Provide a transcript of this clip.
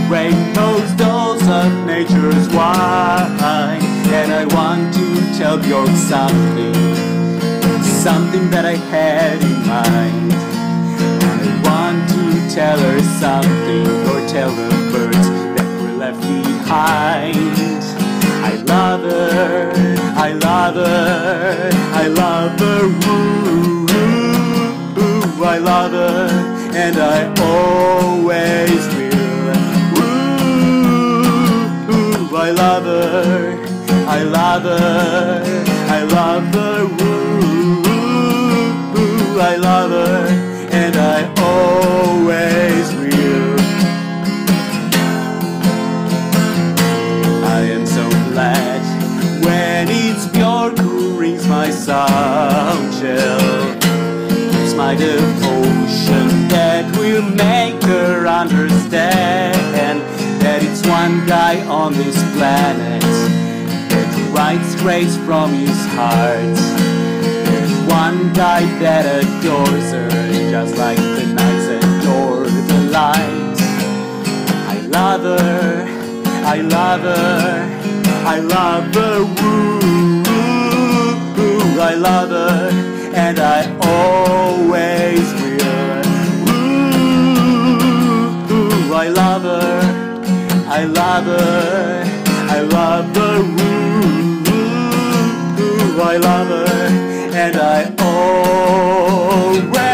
rainbows, dolls of nature's wine. And I want to tell Bjork something that I had in mind. I want to tell her something, or tell the birds that were left behind. I love her, I love her, I love her, woo, woo, I love her, and I always will. Woo, I love her, I love her, I love her, woo, I love her, and I always will. I am so glad when it's Bjork who rings my sound shell. It's my devotion that will make her understand that it's one guy on this planet that writes straight from his heart. There's one guy that adores her just like the nights adore the light. I love her, I love her, I love her, woo, woo, I love her, and I always will. Woo, I love her, I love her, I love her, woo, I love her, and I always